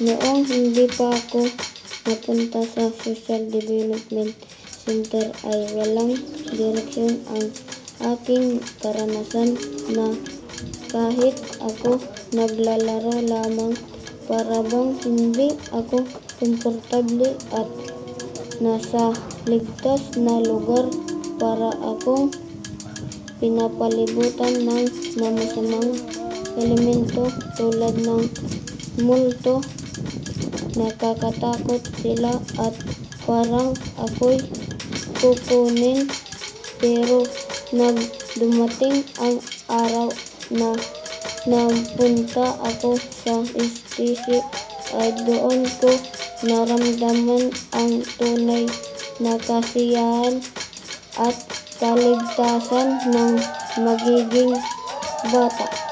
Noong hindi pa ako napunta sa Social Development Center ay walang direksyon ang aking karanasan na kahit ako naglalaro lamang para bang hindi ako komportable at nasa ligtas na lugar para akong pinapalibutan ng masamang elemento tulad ng multo. Nakakatakot sila at parang ako'y kukunin, pero dumating ang araw na napunta ako sa STC ay doon ko naramdaman ang tunay na kasiyahan at kaligtasan ng magiging bata.